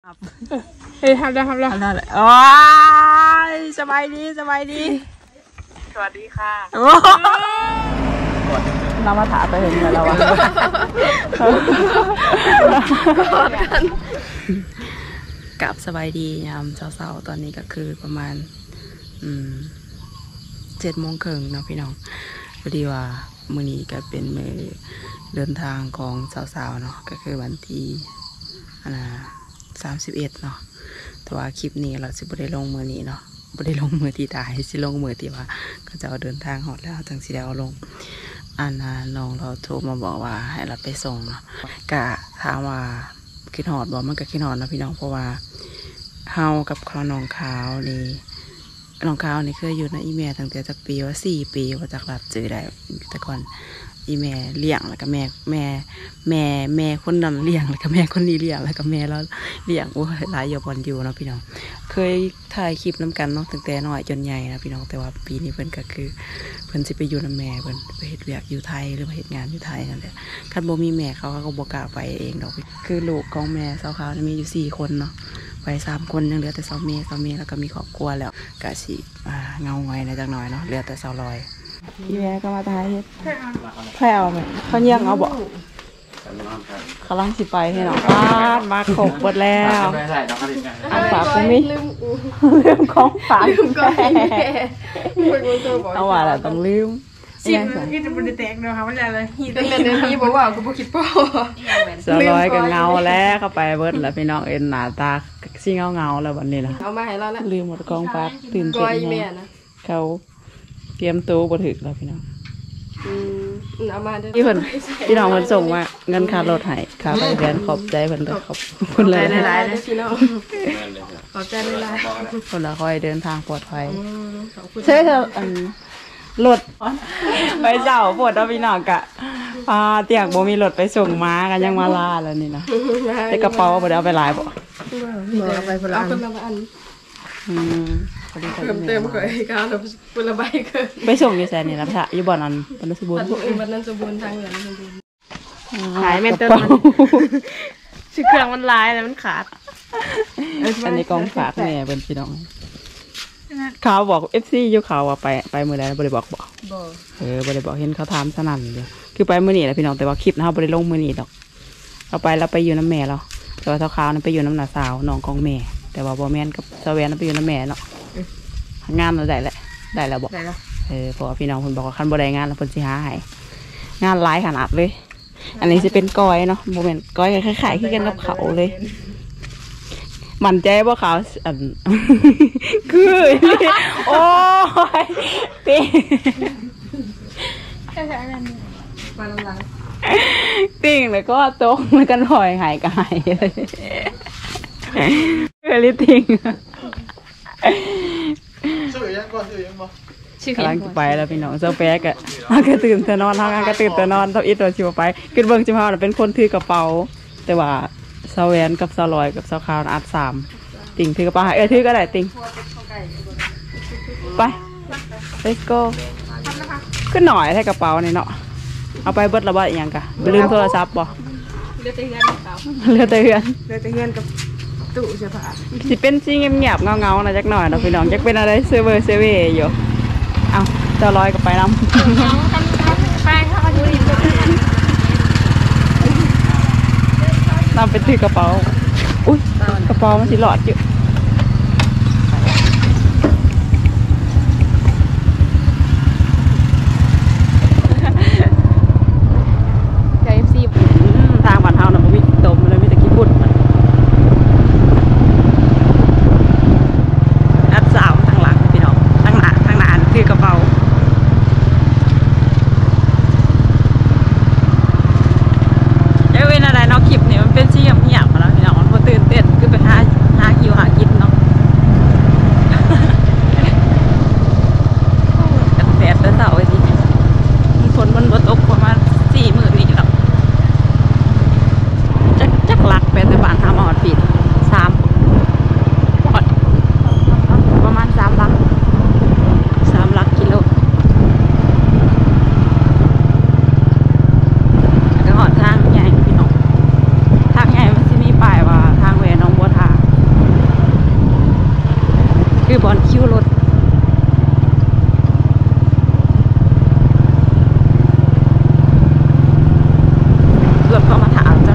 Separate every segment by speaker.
Speaker 1: เฮ้ยทำได้เลยโอ้ยสบายดีสวัสดีค่ะเรามาถามไปเห็นเลยเรากับสบายดียามเช้าๆตอนนี้ก็คือประมาณ7:30เนาะพี่น้องพอดีว่ามื้อนี้ก็เป็นมื้อเดินทางของสาวๆเนาะก็คือวันที่31เนาะแต่ว่าคลิปนี้เราสิบ่ได้ลงมื้อนี้เนาะบ่ได้ลงมื้อที่ตายสิลงมื้อที่ว่าก็จะเอาเดินทางฮอดแล้วจังสิได้เอาลงน้องเราโทรมาบอกว่าให้เราไปส่งเนาะก็ถามว่าคิดฮอดบ่มันก็คิดฮอดนะพี่น้องเพราะว่าเฮากับน้องขาวนี่เคยอยู่ในอีเมลตั้งแต่จากปีว่า4 ปีว่าจากรับจือได้แต่ก่อนอีเมลเลี้ยงแล้วก็แม่คนนั้นเลี้ยงแล้วก็แม่คนนี้เลี้ยงแล้วก็แม่แล้วเลี้ยงโอ้ยหลายอยู่บอลอยู่เนาะพี่น้องเคยถ่ายคลิปน้ำกันเนาะตั้งแต่น้อยจนใหญ่นะพี่น้องแต่ว่าปีนี้เพิ่นก็คือเพิ่นสิไปอยู่น้ำแม่เพิ่นไปเฮ็ดเวียกอยู่ไทยหรือว่าเฮ็ดงานอยู่ไทยนั่นแหละคันบ่มีแม่เขาก็บ่กล้าไปเองดอกคือลูกของแม่สาวขาวมีอยู่4 คนเนาะไป3 คนยังเหลือแต่สาวเมย์แล้วก็มีครอบครัวแล้วก็สิเงาไว้ในจักหน่อยเนาะเหลือแต่สาวลอยพี่แม่ก็มาถ่ายเฮ็ดแพร่เอาไหมเขาเยี่ยงเอาบ่เขาลังสิไปให้น้องมาขบหมดแล้วฝากกูมิลืมของฝากเอาว่าแหละต้องลืม
Speaker 2: ชิมกินบนแตกเนาะค่ะมันอะไรแต่เดี๋ยวนี้บอกว่ากูบ่คิดป่าว
Speaker 1: สลอยกับเงาแล้วเข้าไปเบิดแล้วพี่น้องเอ็นหน้าตาซิเงาแล้ววันนี้นะ
Speaker 2: เอามาให้เราแล้ว
Speaker 1: ลืมหมดกองฝากตื่นเต้นไงเขาเตรียมตู้บ่ถึกแล้วพี่น้อง
Speaker 2: เอามาเด้อ
Speaker 1: พี่น้องเพิ่นส่งว่าเงินค่ารถให้ค่าไปเรียนขอบใจเพิ่นขอบคุณเลย
Speaker 2: หลายๆพี่น้องขอบใจหลาย
Speaker 1: ๆคนละคอยเดินทางปลอดภัยใช่เธอรถไปเจ้าปวดเอาพี่น้องกะเตียงบ่มีรถไปส่งม้ากันยังมาลาแล้วนี่นะแต่กระเป๋าบ่ได้เอาไปหลายบ่
Speaker 2: เอาไปคนละอันเติมก่อนก้าวคนละใบเกิน
Speaker 1: ไปส่งอยู่แสนนี่นะพระอยู่บ่อนั้นบรรณสมบูรณ์
Speaker 2: บรรณสมบูรณ์ทางเหนือสมบูรณ์ขายเมนเตอร์ชื่อเครื่องมันลายแล้วมันขาด
Speaker 1: อันนี้กองฝากแม่เป็นพี่น้องเขาบอก FC อยู่เขาว่าไปมื้อใดบ่ได้บอกบ่บ่ได้บอกเห็นเขาถามสนั่นอยู่คือไปมื้อนี้แหละพี่น้องแต่ว่าคลิปนะเฮาบ่ได้ลงมื้อนี้ดอกเอาไปแล้วไปอยู่น้ำแม่เราแต่ว่าเท้าขาวนั้นไปอยู่น้ำหน้าสาวน้องของแม่แต่ว่าบ่แม่นกับสาวแวนนั้นไปอยู่น้ำแม่เนาะงานเราได้แล้วบอกเพราะพี่น้องเพิ่นบอกว่าคันบ่ได้งานแล้วเพิ่นสิหาให้งานหลายขนาดเลยอันนี้สิเป็นก้อยเนาะบ่แม่นก้อยคล้ายๆคือกันกับเขาเลยมั่นใจบ่ขาวคือโอ้ยติติ่งแล้วก็ตกแล้วก็ถอยหายกายลิติงกำลังจะไปแล้วพี่น้องเจ้าแป๊กอะก็ตื่นแต่นอนทำงานก็ตื่นแต่นอนเท่าอีตัวชิวไปขึ้นเบิ้งจิมฮาวเป็นคนถือกระเป๋าแต่ว่าสาวแวนกับสาวลอยกับสาวขาวอัด3ติ่งถือกระเป๋าถือก็ได้ติ่งไป let's go ขึ้นหน่อยให้กระเป๋านี่เนาะเอาไปเบิดระบาดอย่างกะลืมโทรศัพท์บ่
Speaker 2: เลือดเฮือนกับตู้เสื้อผ้า
Speaker 1: สิเป็นซีเงียบๆเงาๆนะจักหน่อยนะพี่น้องจักเป็นอะไรเซเวอยู่เอาเจ้าลอยกับไปน้ำ
Speaker 2: ไปค่ะดูดิ
Speaker 1: น้ำเป็นถือกระเป๋าอุ้ยกระเป๋ามันสิหลอดอยู่ทางบ้านเฮานะมันมีตมเลยมีแต่ขี้ฝุ่นอัดสาวทางหลังพี่น้องทางหน้าคือกระเป๋าเว้นอะไรเนาะคลิปนี่มันเป็นเสียงเงียบมาแล้วพี่น้องมันตื่นเต้นคือไปหาคิวคือบอลคิวรถเข้ามาถามจ้ะ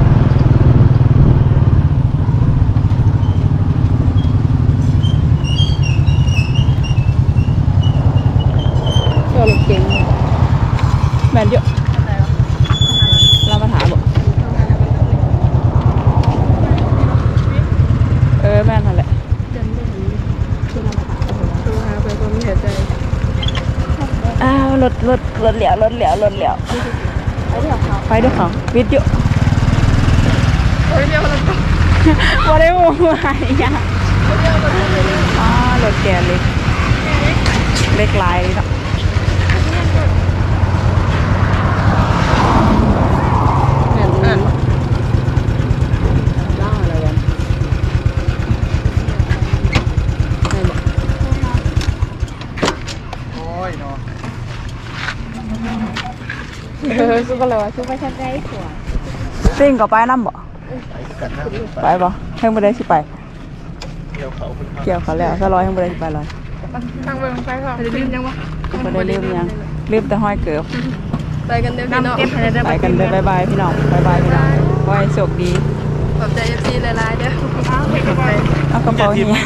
Speaker 1: เจ้ารถเก่งแมนเยอะเรามาถามบอกแม่นั่นแหละรถเหลียวไปด้วยเขาวิทยุว่าได้วงอะไรอย่างรถแกเล็กลายเนาะซุปก็เลยว่าซุปไปชั้นได้สวยซิ่งก็ไปน้ำบ่ไปบ่เพิ่งไปได้สิไปเกี่ยวเขาแล้วถ้าร้อยเพิ่งไปได้สิไปเลย
Speaker 2: ตั้งไปลงไปก่อนลืมยังวะ
Speaker 1: ไม่ได้ลืมยังลืมแต่ห้อยเกือบ
Speaker 2: ไปกันเด้อพี่น้อง
Speaker 1: ไปกันเด้อบายพี่น้องบายพี่น้องขอให้โชคดี
Speaker 2: ขอบใจFCหลายๆเด้อ
Speaker 1: เอากระเป๋านี้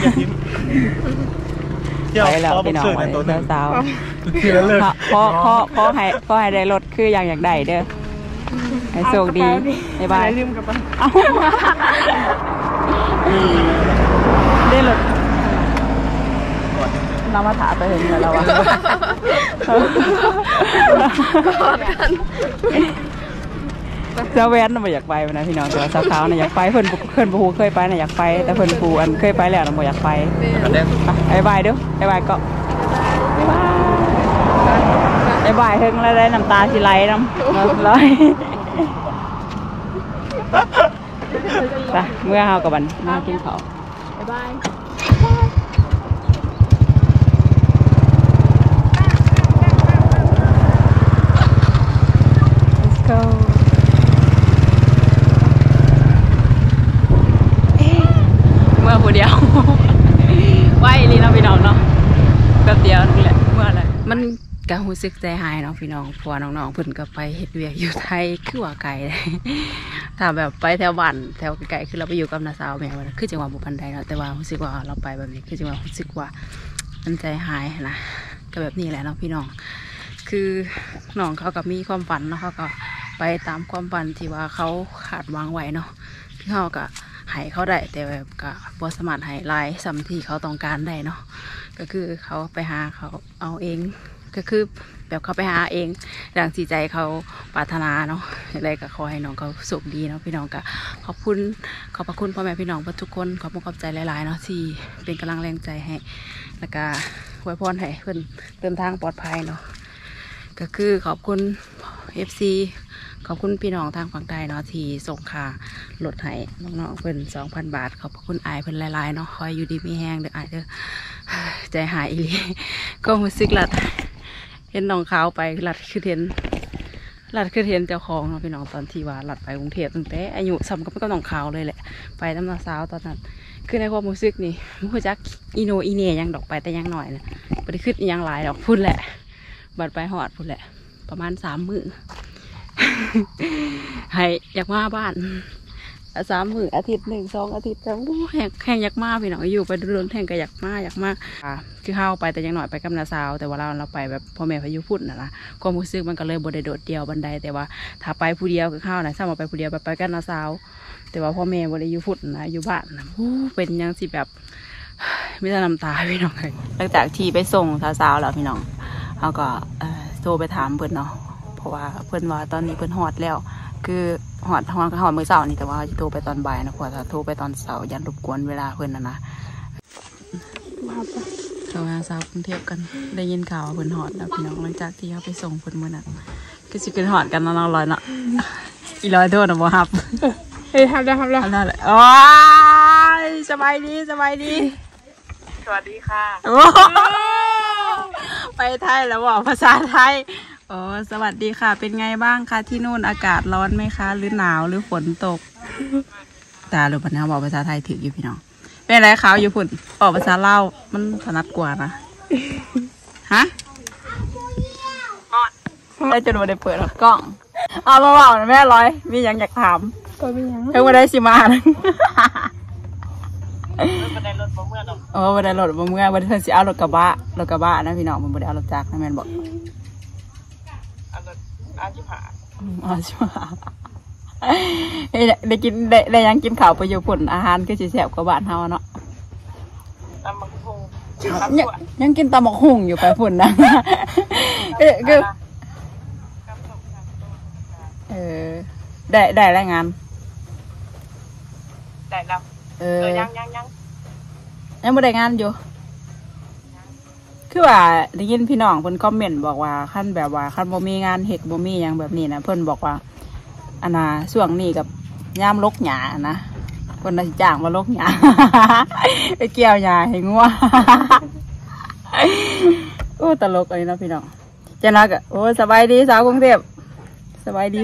Speaker 1: ไปแล้วพี่น้องสาวขอให้ได้รถคืออยากได้เด้อให้โชคดีบายลืมกับได้รถเรามาถามไปเห็นแล้วว่าเจ้าแว่นน่ะบ่อยากไปนะพี่น้องแต่ว่าสาวขาวน่ะอยากไปเพิ่นบ่ฮู้เคยไปน่ะอยากไปแต่เพิ่นผู้อันเคยไปแล้วน่ะบ่อยากไปบายเด้อบายก็บายเฮิงแล้วได้น้ำตาสิไหลน้ำร้อยไปเมื่อเฮากับบันมากินข้าวบายเมื่อผู้เดียวไหวลีน้องพี่น้องเนาะแป๊บเดียวนี่แหละเมื่อไรมันก็รู้สึกใจหายเนาะพี่น้องเพราะน้องๆเพิ่นก็ไปเฮ็ดเวียกอยู่ไทยคือว่าไกลเลยถ้าแบบไปแถวบ้านแถวไกลคือเราไปอยู่กับน้าสาวแม่คือจังหวัดบุพันใดเนาะแต่ว่ารู้สึกว่าเราไปแบบนี้คือจังหวัดรู้สึกว่ามันใจหายนะก็แบบนี้แหละเนาะพี่น้องคือน้องเขาก็มีความฝันเนาะเขาก็ไปตามความฝันที่ว่าเขาขาดวางไว้เนาะที่เขาก็ให้เขาได้แต่แบบก็บ่สามารถให้หลายซ้ำที่เขาต้องการได้เนาะก็คือเขาไปหาเขาเอาเองก็คือแบบเขาไปหาเองดังที่ใจเขาปรารถนาเนาะอะไรก็ขอให้น้องเขาสุขดีเนาะพี่น้องก็ขอบพระคุณพ่อแม่พี่น้องทุกคนขอบใจหลายๆเนาะที่เป็นกำลังแรงใจให้แล้วก็อวยพรให้เพื่อนเดินทางปลอดภัยเนาะก็คือขอบคุณ FC ขอบคุณพี่น้องทางฝั่งใต้เนาะที่ส่งค่ารถให้น้องๆเพิ่น 2,000 บาทขอบคุณอายเพิ่นหลายๆเนาะคอยอยู่ดีมีแห้งเด้ออายเด้อใจหายอีหลีก็รู้สึกลัดเห็นน้องขาวไปลัดคือเห็นเจ้าของเนาะพี่น้องตอนที่ว่าลัดไปกรุงเทพตั้งแต่อายุซ้ำกับน้องขาวเลยแหละไปน้ำนาสาวตอนนั้นคือในความรู้สึกนี่รู้จักอีโนอีเนยังดอกไปแต่ยังหน่อยนะบ่ได้ขึ้นยังหลายดอกพุ่นแหละบัดไปหอดพุ่นแหละประมาณ3 มื้อให้อยากมาบ้าน3 มื้ออาทิตย์1 2 อาทิตย์แต่แข่งอยากมาพี่น้องอยู่ไปเดินแข่งก็อยากมาคือเข้าไปแต่ยังหน่อยไปกับน้าสาวแต่ว่าเราไปแบบพ่อแม่พายุพุ่นนะความรู้สึกมันก็เลยบ่ได้โดดเดี่ยวบันไดแต่ว่าถ้าไปผู้เดียวคือเข้านะถ้ามาไปผู้เดียวไปกับน้าสาวแต่ว่าพ่อแม่บ่ได้อยู่พุ่นนะอยู่บ้านนะเป็นยังสิแบบไม่ได้น้ำตาพี่น้องเลยหลังจากที่ไปส่งสาวแล้วพี่น้องเขาก็โทรไปถามเพื่อนเนาะเพราะว่าเพื่อนว่าตอนนี้เพื่อนหอดแล้วคือหอดมื้อเช้านี่แต่ว่าจะโทรไปตอนบ่ายนะเพราะถ้าโทรไปตอนเช้ายันรบกวนเวลาเพื่อนนะเราหาสาวกรุงเทพกันได้ยินข่าวเพื่อนหอดแล้วพี่น้องหลังจากที่เขาไปส่งเพื่อนเมื่อนั้นก็สิขึ้นหอดกันน้องลอยเนาะอีลอยโทษนะบ่ฮับ
Speaker 2: ทำได้
Speaker 1: เลยโอ้ยสบายดีสวัสดีค่ะไปไทยแล้วบอกภาษาไทยโอ้สวัสดีค่ะเป็นไงบ้างคะที่นู่นอากาศร้อนไหมคะหรือหนาวหรือฝนตกตาหรือปะนะบอกภาษาไทยถืออยู่พี่น้องเป็นอะไรขาวอยู่พุ่นออกภาษาลาวมันถนัดกว่านะฮะได้จนวันได้เปิดกล้องเอามาบอกนะแม่ร้อยมีอย่างอยากถาม
Speaker 2: ก็มีอย่าง
Speaker 1: เพิ่งมาได้สิมานะ
Speaker 2: บันไดรถบ่เมื่อดอก
Speaker 1: โอ้บันไดรถบ่เมื่อบันไดเพิ่นสิเอารถกระบะนะพี่น้องมันบ่ได้เอารถจักรนะแม่นบอก
Speaker 2: อันรถอาชิพา
Speaker 1: อ๋อใช่ไหมได้กินได้ยังกินข้าวไปอยู่พุ่นอาหารคือสิแซ่บกว่าบ้านเฮาเนาะ
Speaker 2: ตำบักหุ่ง
Speaker 1: ยังกินตำบักหุ่งอยู่ไปพุ่นนะคือได้รายงาน
Speaker 2: ได้แล้วยัง
Speaker 1: ไม่ได้งานอยู่คือว่าได้ยินพี่น้องเพิ่นคอมเมนต์บอกว่าขั้นแบบว่าขั้นบ่มีงานเฮ็ดบ่มีหยังแบบนี้นะเพิ่นบอกว่าอันน่ะช่วงนี้กับยามลกหญ้านะเพิ่นน่ะสิจ้างมาลกหญ้า ไปเกี่ยวหญ้าให้งัว โอ้ตลกเลยเนาะพี่น้องเจ้านักอ่ะโอ้สบายดีสาวกรุงเทพสบายดี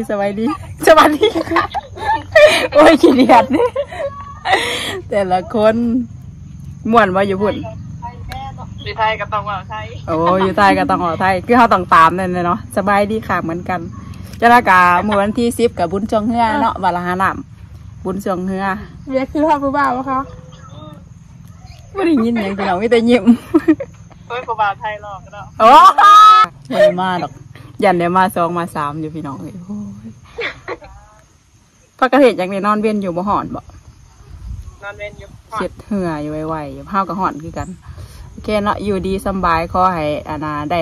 Speaker 1: โอ้ยขี้เดียดนี่แต่ละคนม่วนว่าอยู่พุ่น
Speaker 2: อยู่ไทยก็ต้องว่าไทย
Speaker 1: โอ้อยู่ไทยก็ต้องไทยคือเขาต้องตามนั่นเลยเนาะสบายดีค่ะเหมือนกันเจ้านักเมื่อวันที่10กับบุญจงเฮือเนาะบาลาหาน้ำบุญจงเฮือ
Speaker 2: เรียกคือพ่อผู้บ่าววะคะ
Speaker 1: ไม่ได้ยินอย่างพี่น้องไม่ได้ยิ้ม
Speaker 2: เฮ้ยผู้บ่าวไทยหรอกเนาะ
Speaker 1: โอ้เฮ้ยมาดอกยันเดี๋ยวมา2มา3อยู่พี่น้องเลยโอ้ยพักกระเทศอย่างนี้นอนเวียนอยู่บ่หอนบ่
Speaker 2: นอนเวียนอยู่
Speaker 1: เช็ดเหื่ออยู่ไวๆอยู่ห้าวกับหอนคือกันโอเคเนาะอยู่ดีสบายขอให้อาณาได้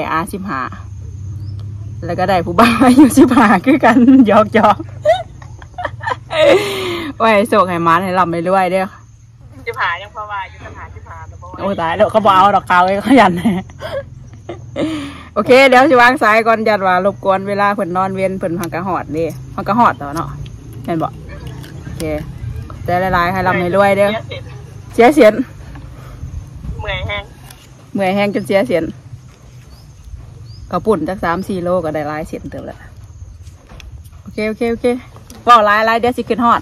Speaker 1: 15แล้วก็ได้ผู้บ่าวอายุ15คือกันหยอกไว้โศกให้มาให้ลำไปรวยเด้อ
Speaker 2: 15ยังพอว่าอยู่15แต่บ่
Speaker 1: โอ้ตายแล้วเขาบ่เอาดอกกาวไว้เขายันโอเคเดี๋ยวสิวางสายก่อนยันว่ารบกวนเวลาเพิ่นนอนเวียนเพิ่นพังกระหอดนี่พังกระหอดต่อเนาะเห็นบ่โอเคแต่หลายๆให้ลำให้รวยเด้อเสียเสียน
Speaker 2: เมื่อยแ
Speaker 1: ห้งจนเสียเสียนกระปุ่นจาก3-4 โลก็ได้หลายเสียนเติมแล้วโอเคว่าหลายเดี๋ยวสิขึ้นฮอด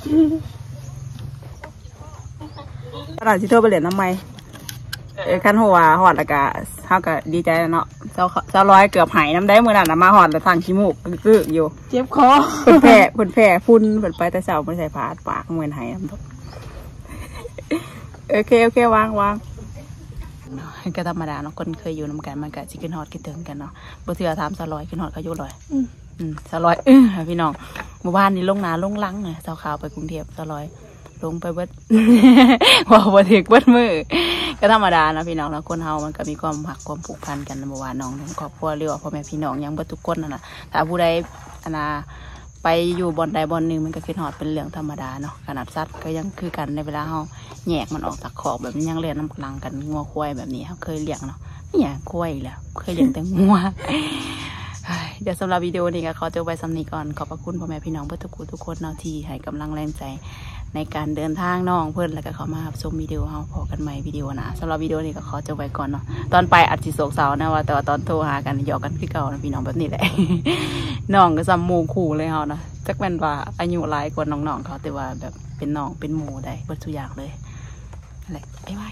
Speaker 1: ตลาดสิโทรไปเล่นน้ำไม้ขั้นหัวหอดแล้วก็เฮาก็ดีใจแล้วเนาะเจ้าร้อยเกือบหายน้ำได้มื้อนั้นน่ะมาหอดแล้วทางขี้มูกกึกอยู่
Speaker 2: เจ็บคอ
Speaker 1: เพิ่นแพ้ฝุ่นเพิ่นไปแต่เช้าบ่ใส่ผ้าปากเหมือนหายน้ำตกโอเควางก็ธรรมดาเนาะคนเคยอยู่นำกันมันก็สิขึ้นฮอดคิดถึงกันเนาะบ่เทื่อถามสลอยขึ้นฮอดก็อยู่ลอยสลอยพี่น้องเมื่อวานนี้ลงนาลงลังเนี่ยเจ้าขาวไปกรุงเทพสลอยลงไปเบิด ว่าบ่ถึกเบิดมือก็ธรรมดานะพี่น้องแล้วคนเฮามันก็มีความหักความผูกพันกันเมื่อวานน้องครอบครัวเรียกว่าพ่อแม่พี่น้องยังเบิดทุกคนนั่นน่ะถ้าผู้ใดไปอยู่บอนใดบอนหนึ่งมันก็คิดฮอดเป็นเรื่องธรรมดาเนาะขนาดสัตว์ก็ยังคือกันในเวลาเฮาแยกมันออกจากขอกแบบนี้ยังเลี้ยงน้ำกลางกันงัวควายแบบนี้เฮาเคยเลี้ยงเนาะเนี่ยควายแล้วเคยเลี้ยงแต่งัวเดี๋ยวสำหรับวิดีโอนี้ก็ขอจบไว้สำนี้ก่อนขอบพระคุณพ่อแม่พี่น้องเพื่อนทุกคนเนาะที่ให้กำลังแรงใจในการเดินทางน้องเพื่อนแล้วก็เขามาชมวิดีโอเราพอกันใหม่วิดีโอนะสำหรับวิดีโอนี้ก็ขอจบไว้ก่อนเนาะตอนไปอัดสิโศกเศร้านะว่าแต่ว่าตอนโทรหากันหยอกกันคือเก่านะพี่น้องแบบนี้แหละ น้องก็ซ้ำหมู่คู่เลยเขานะจักแม่นว่าอายุหลายกว่าน้องๆเขาแต่ว่าแบบเป็นน้องเป็นหมู่ได้เบิดทุกอย่างเลยอะไรไปไว้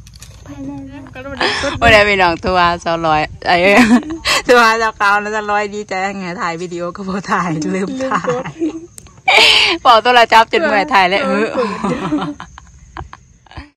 Speaker 1: โอ้ยพี่น้องตัว200ไอ้ตัวเจ้าเก่าแล้ว100ดีใจไงถ่ายวิดีโอก็พอถ่ายลืมถ่ายบอกตัวละจับจนเมื่อยถ่ายแล้ว